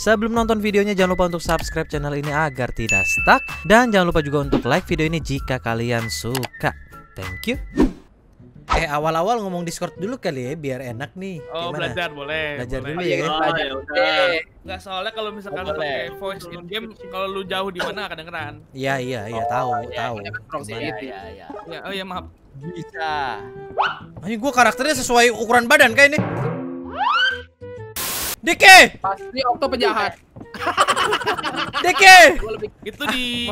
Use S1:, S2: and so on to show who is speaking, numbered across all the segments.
S1: Sebelum nonton videonya jangan lupa untuk subscribe channel ini agar tidak stuck. Dan jangan lupa juga untuk like video ini jika kalian suka. Thank you. Awal-awal ngomong Discord dulu kali ya biar enak nih.
S2: Oh,
S1: gimana?
S2: belajar boleh.
S1: Belajar
S2: boleh.
S1: dulu ya.
S2: Enggak, soalnya kalau misalkan pakai voice in game, kalau lu jauh di mana kedengeran.
S1: Iya, tahu.
S3: Iya.
S2: Ya, oh ya maaf.
S3: Bisa.
S1: Ini gua karakternya sesuai ukuran badan kayak ini. Dike!
S3: Pasti Okto penjahat.
S1: Dike!
S2: Itu di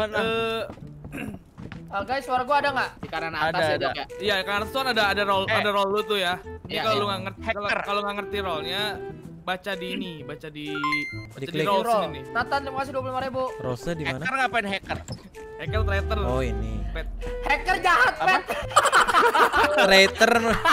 S4: Guys, suara gua ada nggak?
S3: Di kanan atas ya, Dok ya.
S2: iya, karena tuh ada roll lu tuh ya. Jadi
S3: Iya,
S2: kalau
S3: iya.
S2: lu nggak ngerti kalau nggak ngerti rollnya, baca di
S1: Diklik.
S2: roll
S4: Roll.
S2: sini nih.
S4: Nathan, terima kasih 25.000.
S1: Rose di mana?
S3: Hacker ngapain hacker?
S2: Hacker traitor.
S1: Oh, ini.
S2: Pet.
S4: Hacker jahat, Pet.
S1: Traitor.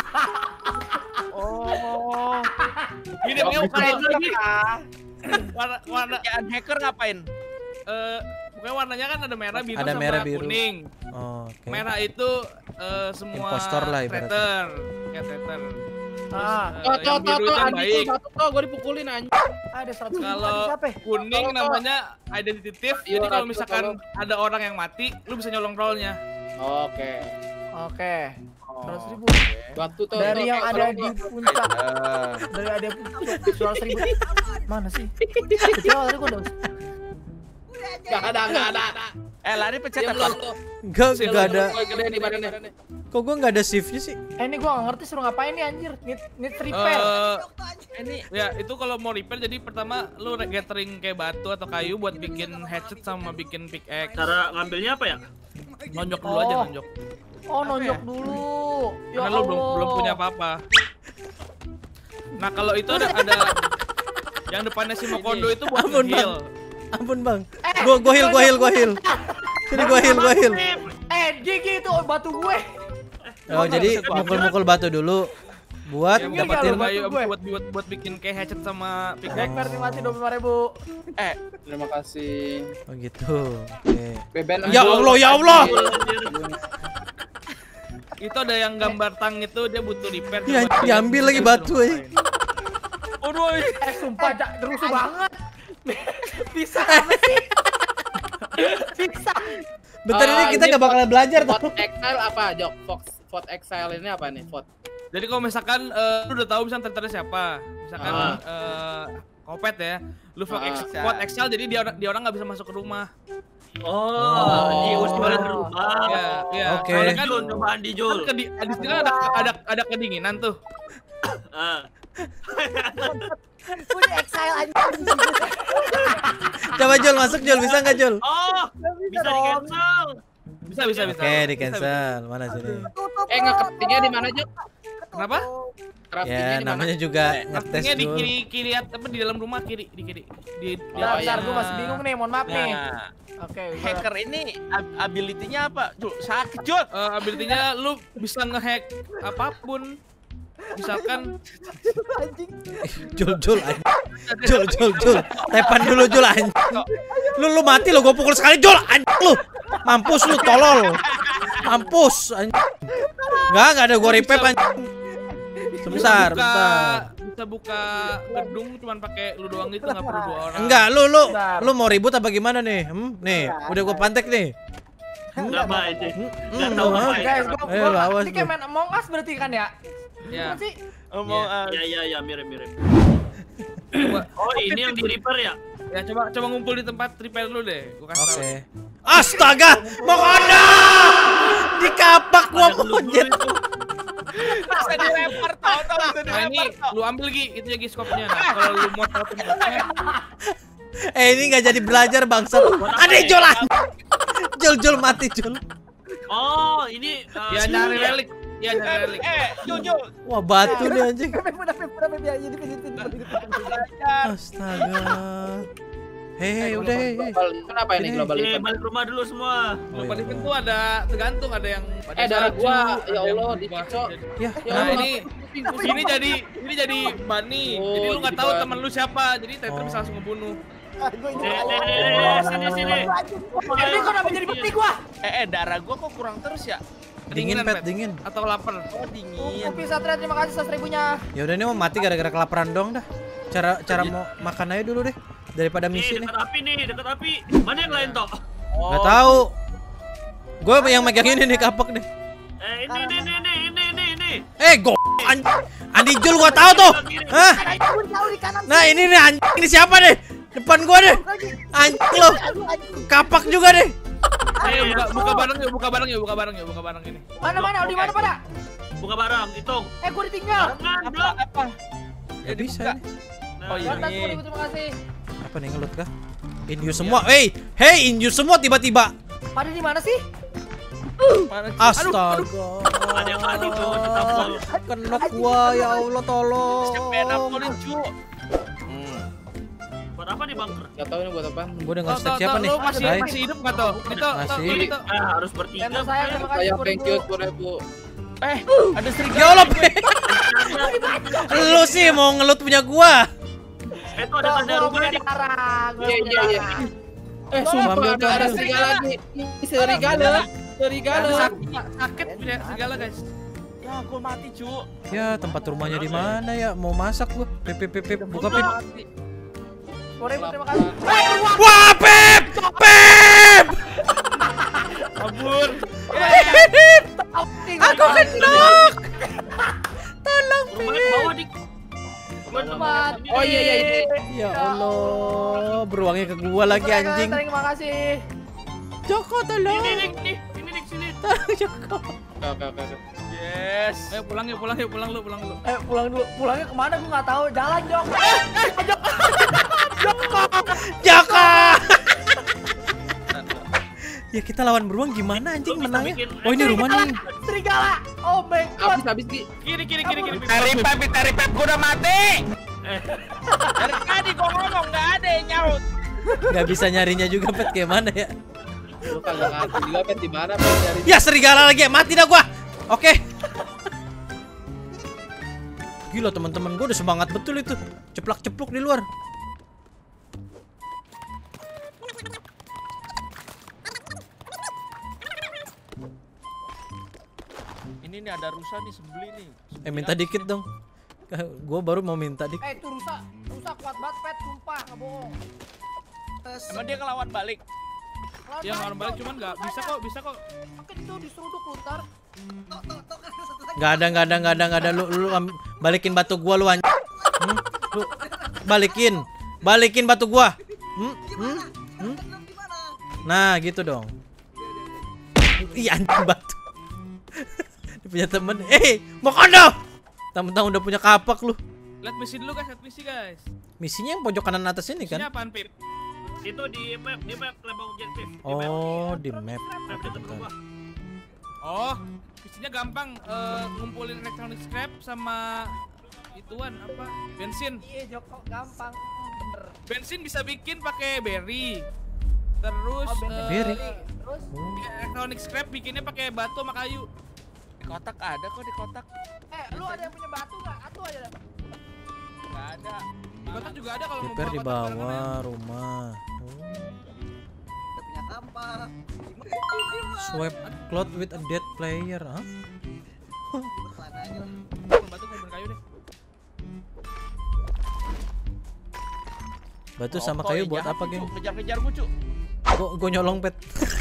S3: Oh.
S2: Gini nih lagi. Warna
S3: Kerjaan hacker ngapain?
S2: pokoknya warnanya kan ada merah, biru
S1: Ada
S2: sama
S1: merah, biru.
S2: kuning.
S1: Oh, oke.
S2: Merah itu semua
S1: Impostor lah ibaratnya.
S2: traitor. Kayak traitor.
S3: Tuh,
S2: Yang biru itu yang
S3: anjing
S2: baik.
S3: tuh, satu gue dipukulin anjing.
S4: Ada 100.
S2: Kalau
S4: siapa?
S2: kuning
S3: Tolong,
S2: namanya identitif.
S3: Iya,
S2: Jadi kalau
S3: Ratu,
S2: misalkan
S3: tolong.
S2: ada orang yang mati, lu bisa nyolong rollnya.
S3: Oke.
S4: Oke. 100.000.
S3: Batu tuh.
S4: Dari yang ada di puncak.
S3: Ah.
S4: Dari ada puncak 100.000. Mana sih? Kecewa tadi gua udah.
S3: Gak ada. Lari pencet
S2: Diam,
S3: apa?
S2: lu.
S1: Enggak ada.
S3: Gede di badannya.
S1: Kok gua enggak ada shiftnya sih?
S4: Ini gua nggak ngerti suruh ngapain nih anjir. Need repair.
S2: Ini ya itu kalau mau repair jadi pertama lu gathering kayak batu atau kayu buat bikin hatchet sama bikin pickaxe.
S5: Cara ngambilnya apa ya?
S2: Nonjok dulu aja, nonjok.
S4: Oh, nonjok dulu. Ya
S2: Karena lu belum
S4: Allah.
S2: punya apa-apa. Nah, kalau itu ada yang depannya si Mokondo itu buat
S1: Ampun,
S2: heal.
S1: Ampun, Bang. Gua heal. Sini gua heal.
S4: Gigi itu batu gue.
S1: Oh, jadi mukul-mukul batu dulu buat
S2: Yang
S1: dapetin
S4: batu
S2: kayu
S4: gue.
S2: buat bikin kayak hatchet sama pickaxe.
S4: Hacker terima kasih 25.000.
S3: Terima kasih.
S1: Oh gitu. Oke.
S3: Beben.
S1: Ya Allah.
S2: Itu ada yang gambar tang itu dia butuh repair.
S1: Ya,
S2: coba
S1: diambil lagi batu,
S2: Aduh,
S4: Sumpah rusuh banget. Bisa apa sih? Bisa.
S1: Bentar ini kita nggak bakalan belajar tuh.
S3: Vote Exile apa, Jok? Vote Exile ini apa nih? Vote.
S2: Jadi kalau misalkan lu udah tahu misalkan traitornya siapa, misalkan Kopet ya, lu vote Excel jadi dia orang nggak bisa masuk ke rumah.
S5: Oh, di usulan berubah.
S2: Iya.
S1: Oke.
S2: Soalnya kan
S5: Jul, coba Andi Jul.
S2: di sini kan ada kedinginan tuh.
S5: Ah.
S4: Punya exile anjing.
S1: Coba Jul masuk Jul, bisa nggak Jul?
S5: Oh, bisa di cancel.
S2: Bisa.
S1: Oke, di cancel. Mana sini?
S3: Nge-craftingnya di mana, Jok?
S2: Kenapa?
S3: Craftingnya
S1: Ya,
S3: di mana?
S1: namanya juga ngetes
S2: Artinya di
S1: dulu.
S2: kiri apa di dalam rumah kiri di kiri. Di
S4: Bentar, gue masih bingung nih, mohon maaf nih.
S3: Nah,
S4: Oke,
S3: hacker ini ability-nya apa? Jul, sakit, Jul.
S2: ability-nya lu bisa ngehack apapun. Misalkan
S1: Jul. Tepan dulu Jul anjing. Lu mati lo, gua pukul sekali Jul anjing lu. Mampus lu tolol. Mampus anjing. Enggak ada gua repair anjing. Sebentar.
S2: bisa buka gedung cuman pakai lu doang itu nggak perlu dua orang.
S1: Enggak, lu mau ribut apa gimana nih? Nih, udah gua pantek nih.
S5: Enggak baik deh. Enggak tahu
S1: Hah?
S5: apa
S4: guys,
S5: ya.
S1: Ayo, lawas
S4: ini kayak
S1: lu.
S4: main Among Us berarti kan ya?
S2: Ya.
S4: Apa sih?
S5: Ya, mirip. Oh, ini yang di repair ya?
S2: Ya coba ngumpul di tempat repair dulu deh. Gua kasih tahu.
S1: Oke. Astaga, Mokondo! Dikapak gua monyet.
S3: Bisa dilempar, tau bisa
S2: Nah ini lu ambil Gi, itu ya Gi skopnya. Nah, kalau lu mau tahu tempatnya,
S1: Ini nggak jadi belajar bangsat. Ada Jul anjing. Jul mati Jul.
S5: Oh, ini
S2: ya nyari relik. Ya nyari relik.
S3: Jul.
S1: Wah, batu nih anjing.
S4: Udah biar jadi
S1: Astaga. Hei, udah hei.
S3: Kenapa ini
S1: Ini.
S3: global event?
S5: balik rumah dulu semua.
S2: Global event tuh ada tergantung ada yang
S3: darah
S2: salju,
S3: gua,
S2: ada
S3: ya
S2: yang
S3: Allah,
S2: berubah.
S3: dikicok.
S1: Ya,
S3: Ya
S2: Nah
S3: Allah,
S2: ini jadi bunny.
S3: Oh,
S2: Jadi lu nggak tahu
S3: jadi
S2: temen lu siapa. Jadi traitor bisa langsung ngebunuh.
S5: Sini.
S4: Ini kok kenapa jadi peti gua?
S3: darah gua kok kurang terus ya?
S1: dingin
S2: Kedinginan,
S1: pet, dingin.
S2: Atau lapar.
S3: Oh, dingin.
S4: Kopi Satria terima kasih 100.000-nya.
S1: Ya udah ini mau mati gara-gara kelaparan dong dah. Cara mau makan aja dulu deh. daripada misi nih.
S5: Dekat api nih, dekat api. Mana yang lain toh?
S1: Gak tahu. Gue yang megang ini nih kapak nih.
S5: Ini.
S1: Go Andi Jul gua tahu tuh. Hah? Nah, ini nih anjing ini siapa nih? Depan gua deh. Anjing lo. Kapak juga deh.
S2: Ayo buka barang yuk, buka barang ini.
S4: Mana? Di mana pada?
S5: Buka barang, hitung.
S4: Gue ditinggal.
S3: Apa?
S1: Gak bisa nih.
S3: Oh iya.
S4: Terima kasih.
S1: Apa nih ngelut kah? Injure semua. Hey, injure semua tiba-tiba.
S4: Pada di mana sih?
S1: Astaga.
S5: Ada yang mati tuh, ditampol.
S1: Kena gua, ya Allah tolong.
S5: Buat apa nih bunker?
S6: Gak tau ini buat apa.
S1: Gua udah nge-stack siapa nih?
S2: Lu masih hidup enggak toh?
S1: Masih.
S5: Harus bertiga.
S4: Tembak saya, terima kasih.
S6: Saya thank you 10.000.
S3: Ada serigala.
S1: Ya Allah. Lu sih mau ngelut punya gua.
S5: Itu ada tanda rumah nih.
S6: Iya. Sumpah ada serigala lagi. Serigala.
S2: Sakit punya segala guys.
S3: Ya, gua mati, cu.
S1: Ya, tempat rumahnya di mana ya? Mau masak gua. Pip, buka Pip.
S4: 10.000 terima kasih.
S1: Wah, Pip! Pip!
S2: Kabur.
S1: Aku kena. Tolong,
S5: Rumahnya ke bawah dik.
S6: Oh iya.
S1: Ya Allah, beruangnya ke gua lagi anjing.
S4: Terima kasih.
S1: Joko tolong.
S5: Ini dik sini.
S1: Tolong Joko.
S6: Oke.
S2: Yes. Ayo pulang lu.
S4: Pulang dulu. Pulangnya kemana? Gue nggak tahu. Jalan Jok.
S1: Joko. Ya kita lawan beruang gimana anjing menangnya? Oh ini rumah nih.
S4: Serigala. Oh my god.
S6: Habis Ki.
S2: Kiri.
S3: Tarik pep, gua udah mati. Dari tadi gua ngomong nggak ada yang nyaut.
S1: Gak bisa nyarinya juga Pet kayak mana ya?
S6: Lu kagak ngerti juga Pet di mana Pet nyari.
S1: Ya serigala lagi, mati dah gua. Oke. Gila teman-teman, gua udah semangat betul itu. Ceplak-cepluk di luar.
S3: Ini nih ada rusa nih sembeli nih.
S1: Minta dikit dong. Gua baru mau minta dikit.
S4: Itu rusak kuat banget Pet, sumpah, nggak bohong.
S3: Emang dia ngelawan balik.
S2: Yang orang balik cuman nggak bisa kok.
S4: Makin itu diseruduk lu ntar.
S1: Gak ada. Lu balikin batu gua lu anjing. Lu balikin batu gua. Nah, gitu dong. Iya anjing batu. Dia punya temen. Mau kondo. Tamu-tamu udah punya kapak lu.
S2: Lihat misi dulu guys,
S1: Misinya yang pojok kanan atas ini kan?
S2: Misinya apaan, Pip?
S5: Itu di map lempar objektif.
S1: Oh, di map.
S5: Map dekat rumah.
S2: Oh, misinya gampang, ngumpulin electronic scrap sama ituan apa? Bensin.
S4: Iya Joko, gampang. Bener.
S2: Bensin bisa bikin pakai berry. Terus
S1: Berry.
S4: Terus
S2: electronic scrap bikinnya pakai batu sama kayu.
S3: Di kotak ada kok di kotak.
S4: lu ada yang punya batu nggak? Atu aja.
S3: Nggak ada.
S2: Di kota juga ada kalau mau
S1: Prepare di
S2: bawa kotak barang-barang.
S1: bawah rumah. Swipe cloth with a dead player, hah?
S2: Batu kumpul kayu deh.
S1: Batu sama kayu buat apa, geng?
S3: Kejar-kejar gua, cu.
S1: Gua nyolong Pet.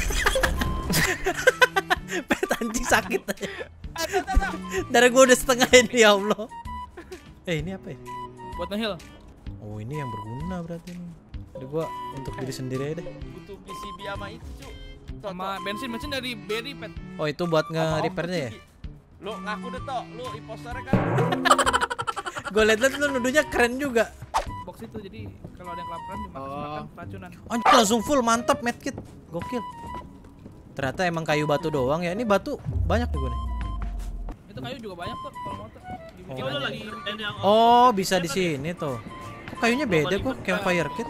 S1: Pet anjing sakit. Darah gua udah setengah ini, ya Allah. Ini apa ya?
S2: Buat ngeheal.
S1: Oh, ini yang berguna berarti nih. Jadi gua untuk diri sendiri aja deh.
S3: Butuh PCB sama itu, cu.
S2: Sama bensin dari berry, Pet.
S1: Oh, itu buat nge-repairnya ya?
S3: Lu ngaku deh, Tok. Lu imposternya kan.
S1: Gua liat-liat lu nuduhnya keren juga.
S2: Box itu jadi kalau ada yang kelaparan dimakan racunan.
S1: Anjir, langsung full, mantap medkit. Gokil. Ternyata emang kayu batu doang ya. Ini batu banyak juga nih.
S2: Itu kayu juga banyak kok kalau mau tuh. Dibikin
S5: Lu
S2: aja
S5: lagi dan yang
S1: Oh, bisa di sini tuh. Kok kayunya beda kok, campfire kit.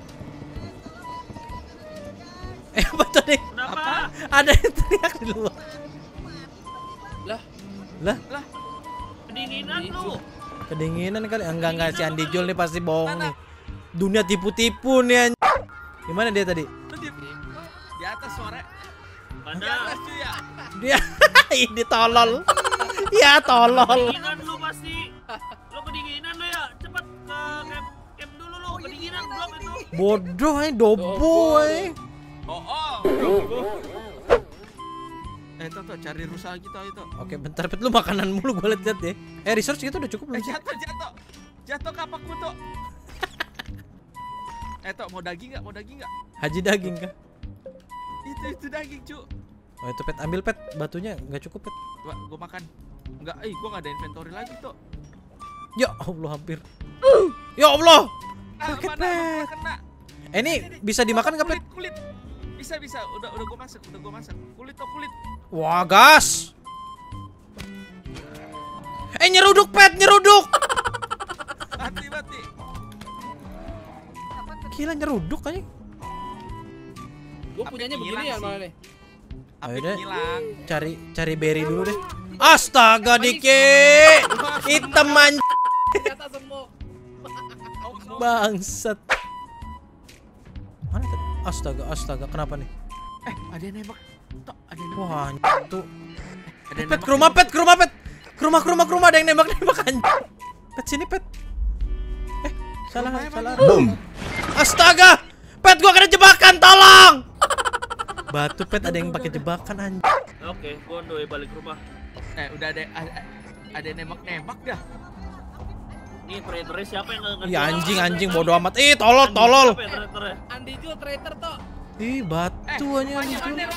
S1: Apa tadi?
S5: Kenapa?
S1: Ada yang teriak di luar. Lah,
S5: Kedinginan lu.
S1: kedinginan kali. Enggak si Andi Jul nih pasti bohong nih. Dunia tipu-tipu nih anjing. Gimana dia tadi?
S3: Lu di atas sore. Di
S5: Mana?
S3: atas, cu ya.
S1: Dia ini tolol. Ya tolol.
S5: Kedinginan lu pasti. Lu kedinginan lu ya. Cepet ke camp dulu lu. Kedinginan blok itu.
S1: Bodoh dobo
S3: Tuh, cari rusa gitu itu.
S1: Oke, bentar Pet, lu makanan mulu gue liat deh. Research gitu udah cukup belum sih?
S3: Jatuh kapakku tuh. Tok, mau daging nggak?
S1: Haji daging kah?
S3: Itu daging, cu.
S1: Oh itu Pet, ambil Pet, batunya nggak cukup Pet.
S3: Coba gua makan. Enggak, gua nggak ada inventory lagi tuh.
S1: Ya Allah hampir. Ya Allah. Sakit
S3: Mana
S1: Pet.
S3: kena?
S1: Ini bisa dimakan nggak Pet?
S3: Kulit. Bisa. Udah gua masak. Kulit.
S1: Wah gas. Nyeruduk Pet, nyeruduk.
S3: Mati.
S1: Gila nyeruduk aja.
S6: Gua punyanya begini ya malah nih.
S1: Ayo deh,
S3: hilang.
S1: cari berry dulu deh. Astaga Diki, hitam anjing.
S6: Ternyata semua.
S1: Bangsat. Mana tadi? Astaga, kenapa nih?
S3: Ada yang nembak. Tok, ada yang nembak.
S1: Wah, tuh.
S3: Ada yang
S1: Pet,
S3: nembak.
S1: ke rumah Pet. Ke rumah ada yang nembak anjing. Pet sini Pet. Salah. Boom. Astaga! Pet, gua kena jebakan, tolong. Batu Pet, ada yang pakai jebakan anjing.
S5: Oke, gua on the way balik rumah.
S3: Udah ada yang nembak dah.
S5: Nih traitornya siapa yang nggak
S1: Ih anjing bodo amat. Ih tolol.
S5: Siapa ya traitornya?
S6: Andi Jul traitor toh.
S1: Ih batu aja nih.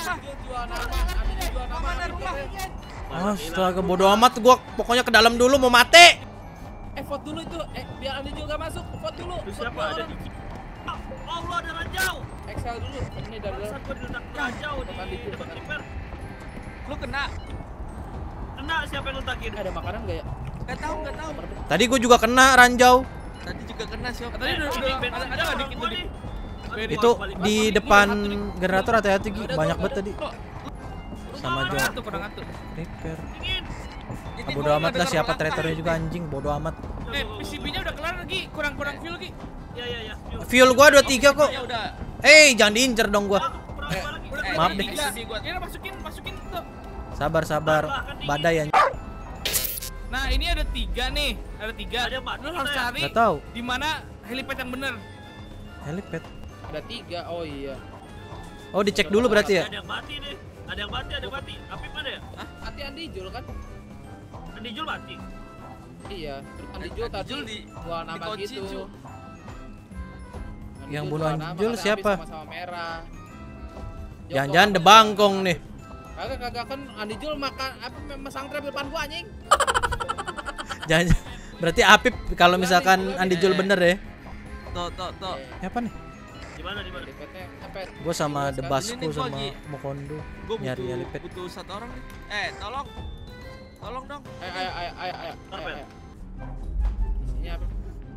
S1: Astaga bodo amat, gua pokoknya ke dalam dulu mau mati.
S6: Vote dulu itu. Biar Andi Jul gak masuk. Vote dulu.
S5: Itu siapa ada di Allah ada ranjau.
S6: Excel dulu. Ini dari
S5: Bangsat gua diledak ranjau di depan repair.
S3: Lu kena.
S5: Kena siapa yang letakin?
S6: ada makanan gak ya?
S3: Enggak tahu.
S1: Tadi gua juga kena ranjau.
S3: Tadi juga kena siapa?
S2: Tadi udah ada nggak dikit tuh?
S1: Itu di depan generator hati-hati Gi, banyak banget tadi. Sama Jo.
S2: Kurang atuh.
S1: Repair.
S5: Dingin.
S1: Bodo amat lah siapa traitornya juga anjing, bodo amat.
S2: PCB-nya udah kelar lagi, kurang fuel lagi.
S5: Ya.
S1: Fuel gua 23 kok.
S3: Ya udah.
S1: Jangan diincer dong gua. Maaf deh.
S2: Ini masukin tuh.
S1: Sabar. Badai anjing.
S2: Nah, ini ada 3 nih. Ada 3.
S5: Ada empat.
S2: Lu harus cari
S1: Enggak tahu.
S2: di mana helipad yang bener.
S1: Helipad.
S6: Ada 3. Oh iya.
S1: Oh, dicek dulu berarti ya.
S5: Ada yang mati nih. Ada yang mati. Apip mana ya?
S6: Hati Andi Jul kan?
S5: Andi Jul mati.
S6: Iya. Terus Andi Jul tadi gua nama
S3: dikunci,
S6: gitu.
S3: Ju.
S6: Andi
S1: Yang
S6: Jul
S1: bunuh
S6: gua
S1: Andi
S6: nama,
S1: Jul
S6: katanya
S1: siapa?
S6: habis sama-sama merah.
S1: Jangan-jangan The Bangkong nih.
S6: Kagak kan Andi Jul makan apa mesang trap depan gua anjing.
S1: Jangan. Berarti Apip kalau misalkan Andi Jul bener ya.
S3: Tuh.
S1: Apa nih?
S5: Di mana?
S6: Helipadnya apa?
S1: Gua sama The Basco
S3: Ini nih,
S1: sama
S3: Gi.
S1: Mokondo
S3: Gua
S1: nyari helipad.
S3: butuh 1 orang nih. Tolong dong.
S6: Ayo.
S5: Apa ya?
S6: Ini apa?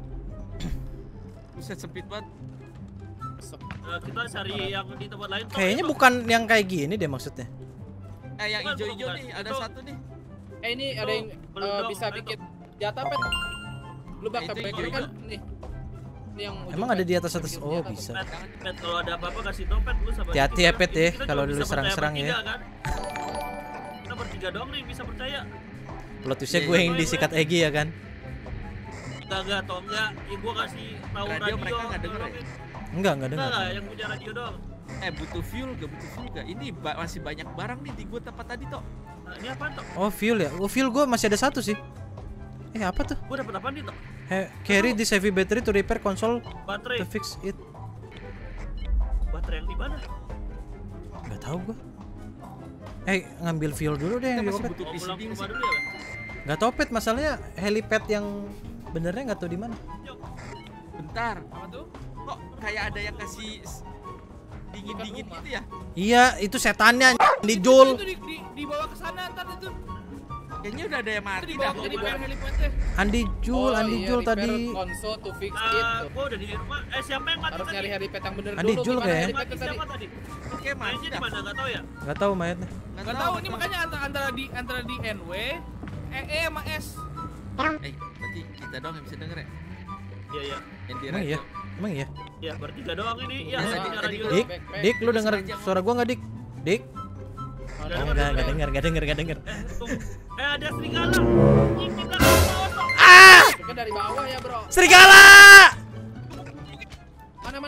S3: Buset sempit banget.
S5: Kita cari yang di tempat lain.
S1: Kayaknya bukan yang kayak gini deh maksudnya.
S3: Yang
S5: Bukan,
S3: hijau-hijau
S5: bukan.
S3: nih, ada
S5: Itu-
S3: 1 nih.
S6: Ini ada yang
S5: belum dong,
S6: bisa
S5: ayo
S6: bikin jatah Pet. Lu bak
S3: Itu
S6: back
S3: hijau.
S6: kan nih. Ini yang ujung,
S1: Emang ada
S6: Pet.
S1: di atas?
S6: Bikin
S1: Oh,
S6: jatah,
S1: bisa.
S5: Pet, kalau ada apa-apa kasih tau Pet, lu sama
S1: Hati-hati ya, Pet, ya, kalau dulu serang-serang ya.
S5: Kan? Kita bertiga doang nih bisa percaya.
S1: Plot twistnya gue yang disikat Egi ya kan.
S5: Enggak atau enggak, ya gua kasih tahu
S3: Radio
S5: radio.
S3: mereka nggak denger ya?
S1: Enggak
S5: Enggak
S1: dengar.
S5: yang punya radio doang.
S3: Butuh fuel gak? Ini masih banyak barang nih di gua tempat tadi toh.
S5: Nah, ini apaan toh?
S1: Oh, fuel ya. Oh, fuel gue masih ada 1 sih. Apa tuh?
S5: Gua dapat apaan nih toh?
S1: Carry this heavy battery to repair console
S5: Baterai.
S1: to fix it.
S5: Baterai yang di mana?
S1: Enggak tahu gua. Ngambil fuel dulu deh yang
S3: Kita
S1: di
S3: masih
S1: Opet.
S3: butuh
S5: Mau pulang
S3: PCB
S5: ke rumah
S3: sih.
S5: dulu ya, Pet?
S1: Enggak tahu Pet, masalahnya helipad yang benernya enggak tahu di mana.
S3: Bentar.
S2: Apa tuh?
S3: Kok kayak ada yang kasih dingin-dingin gitu ya?
S1: Iya, itu setannya di Jul.
S2: Itu dibawa ke sana ntar itu.
S3: Kayaknya udah ada yang
S2: Itu
S3: mati
S2: dibawa
S3: dah.
S2: ke repair helipadnya.
S1: Andi Jul,
S6: Oh,
S1: Andi
S6: iya,
S1: Jul
S6: repair
S1: tadi.
S6: console to fix it.
S5: Gua udah di rumah. Siapa yang mati
S6: Harus
S5: tadi?
S6: nyari helipad yang bener
S1: Andi
S6: dulu.
S1: Jul
S6: Gimana
S1: kayaknya.
S6: helipad
S5: Mati
S6: tadi?
S5: siapa tadi?
S3: Oke, mati
S5: Mainnya di
S3: dah.
S5: mana enggak tahu ya?
S1: Enggak tahu mayatnya.
S2: Gak tahu ini makanya antara di NW, sama S.
S3: Berarti kita doang yang bisa denger ya?
S5: Iya.
S3: Yang di
S1: Emang
S3: radio.
S1: iya? Emang iya?
S5: Ya, bertiga doang ini. Iya,
S3: Nah,
S5: saya
S3: tadi-
S5: dengar
S3: tadi
S5: radio.
S3: gua-
S1: Dik, Dik, lu denger suara gua enggak, Dik? Dik?
S6: Ada
S1: Oh, enggak denger.
S5: Tunggu. Ada serigala. Ih, kita ke bawah toh.
S6: Itu kan dari bawah ya, Bro.
S1: Serigala!
S6: Mana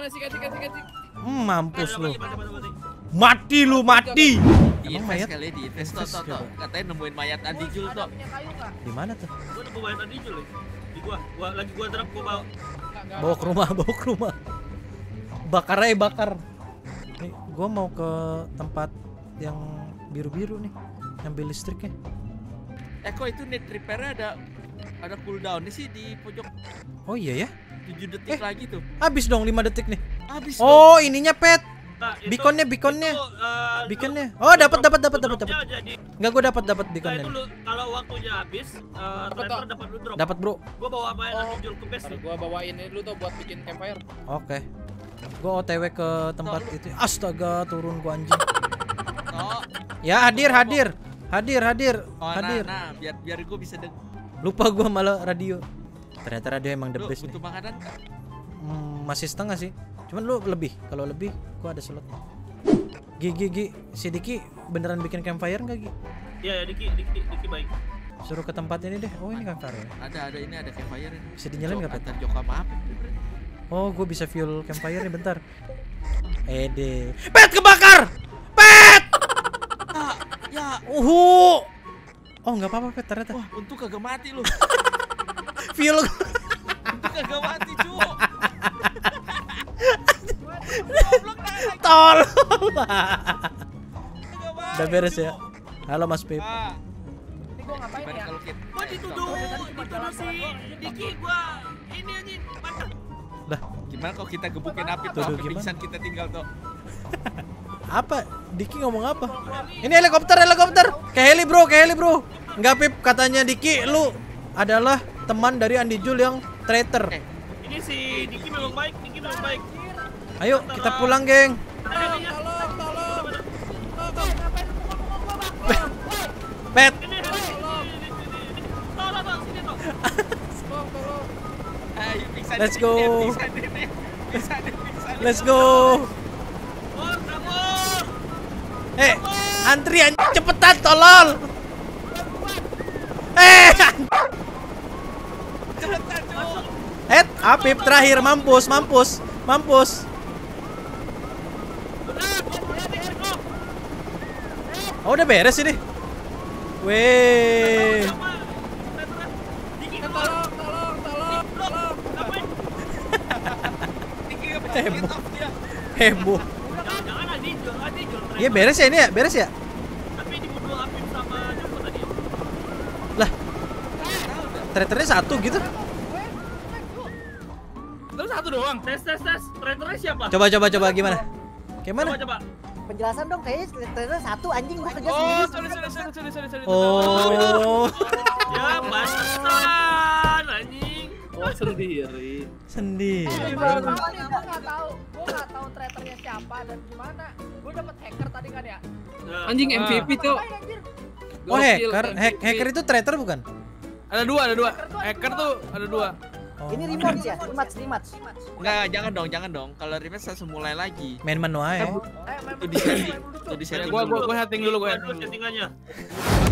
S6: mana sih? Kasih.
S1: Mampus lu.
S5: Mati.
S1: Mati lu, mati. Emang mayat?
S3: kali di invest
S1: Invest
S3: toh.
S1: coba.
S3: Katanya nemuin mayat Andi Jul toh.
S1: Di mana tuh?
S5: Gua udah bawain tadi Jul. Di gua lagi gua drop gua bawa.
S1: Bawa ke rumah. Bakar aja, bakar. Nih, gua mau ke tempat yang biru-biru nih. Ambil listriknya.
S3: Kok itu net repair-nya ada cooldown nih sih di pojok
S1: Oh iya ya?
S3: 7 detik lagi tuh.
S1: Habis dong 5 detik nih.
S3: Habis.
S1: Oh, ininya pet.
S5: Nah,
S1: Beaconnya. Beaconnya. Oh, dapat.
S5: Jadi
S1: Enggak, gua dapat
S5: nah,
S1: beaconnya.
S5: itu lu kalau waktunya habis, traitor dapat lu drop.
S1: Dapat, Bro.
S5: Gua bawa main Jul ke base
S6: Ntar
S5: nih.
S6: gua bawain ini dulu tuh buat bikin campfire.
S1: Oke. Gua OTW ke tempat itu. Astaga, turun gua anjing.
S3: Oh,
S1: Ya, hadir.
S3: oh
S1: Hadir.
S3: nah, biar gue bisa
S1: Lupa gua malah radio. Ternyata radio emang the
S3: Lu
S1: best nih.
S3: butuh makanan nggak?
S1: Masih setengah sih. Cuman lu lebih. Kalau lebih gua ada slot. Gi. Si Diki beneran bikin campfire enggak, Gi?
S5: Iya, Diki baik.
S1: Suruh ke tempat ini deh. Oh, ini campfire ya.
S3: Ada ini ada campfire ini.
S1: Bisa dinyalain nggak, Pet?
S3: Antar Joka maaf.
S1: Oh, gue bisa fuel campfire nih, bentar. Ede. Pet kebakar! Pet!
S3: Ya,
S1: Oh, nggak apa-apa, Pet, ternyata.
S3: wah, untung kagak mati lu.
S1: Fuel.
S3: Untung kagak mati, cu.
S1: Tolong.
S3: Kagak mati,
S1: Udah beres
S3: cu.
S1: ya. Halo, Mas Pip.
S3: Ah,
S4: Ini gua ngapain
S3: gimana
S4: ya?
S3: kalau kita
S5: Gua dituduh si Diki gua ini anjing. Mana?
S1: Lah,
S3: gimana kalau kita gebukin api tuh,
S1: Tuduh
S3: sampai
S1: gimana?
S3: pingsan kita tinggal tuh.
S1: apa? Diki ngomong apa? Ini helikopter. Ke heli, bro. Enggak, Pip, katanya Diki lu adalah teman dari Andi Jul yang traitor.
S5: Ini si Diki memang baik.
S1: Ayo, kita pulang, geng. Pet.
S3: Ayo, pingsan
S1: Let's
S3: dikit,
S1: go.
S3: Pingsan dikit.
S1: Let's go. Antrian cepetan, tolol.
S3: Cepetan, cu.
S1: Apip terakhir, mampus. Oh, udah beres ini. Weh.
S3: Diki nggak bisa
S1: Heboh.
S3: get off dia.
S1: Heboh.
S5: Jangan Adi Jul.
S1: Iya, beres ya ini ya? Beres ya?
S5: Tapi dibunuh Apip sama Joko tadi.
S1: Lah. Traitornya satu gitu.
S2: Terus satu doang.
S5: Tes. Traitornya siapa?
S1: Coba gimana? Gimana?
S5: Coba.
S4: Penjelasan dong, kayaknya ternyata satu anjing gua kerja
S2: Oh,
S4: sendiri.
S2: sorry.
S1: Oh,
S5: Ya, basan anjing.
S6: Oh, sendiri.
S1: sendiri.
S7: Gua nggak tahu traitornya siapa dan gimana. Gua dapet hacker tadi kan ya.
S6: Anjing MVP tuh.
S7: Ngapain, anjir?
S1: Oh, hacker itu traitor bukan?
S2: Ada dua. Hacker tuh ada dua.
S1: Oh.
S4: Ini rematch ya, rematch.
S3: Enggak, jangan dong. Kalau rematch langsung mulai lagi.
S1: Main menu aja.
S3: Itu di setting. Itu di setting.
S2: Gua setting dulu.
S5: Settingannya.